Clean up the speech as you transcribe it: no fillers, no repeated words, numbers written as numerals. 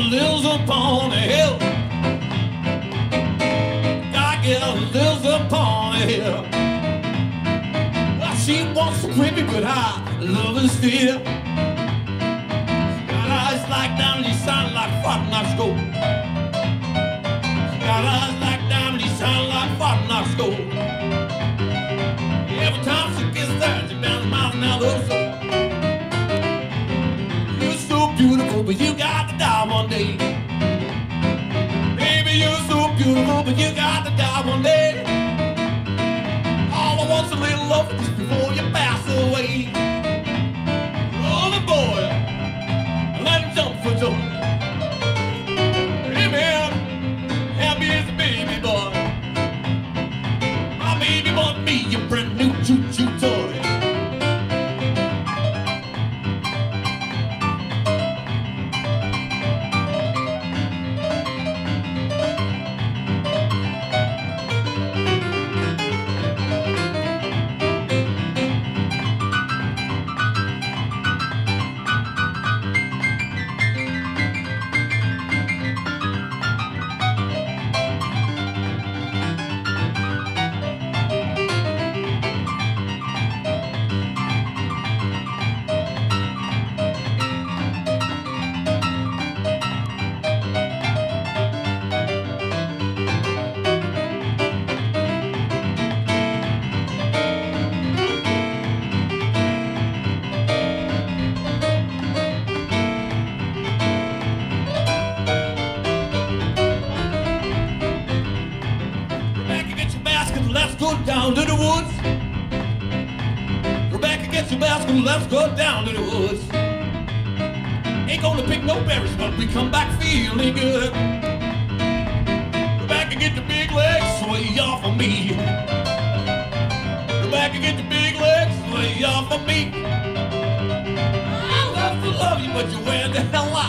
lives upon the hill. That gal lives upon the hill. Well, she wants to grip me, but I love her still. Got eyes like diamond, he sound like Frontenac gold. Got eyes like diamond, he sound like Frontenac gold. Every time she gets there, she bounces miles an hour. You're so beautiful, but you got to die one day. Baby, you're so beautiful, but you got to die one day. All I want's a little love just before you pass away. Oh, the boy, let him jump for joy. Hey, man, happy as a baby boy. My baby bought me a brand new choo-choo toy. Let's go down to the woods. Rebecca, get your basket, let's go down to the woods. Ain't gonna pick no berries, but we come back feeling good. Rebecca, get the big legs, sway off of me. Rebecca, get the big legs, sway off of me. I love to love you, but you wear the hell out.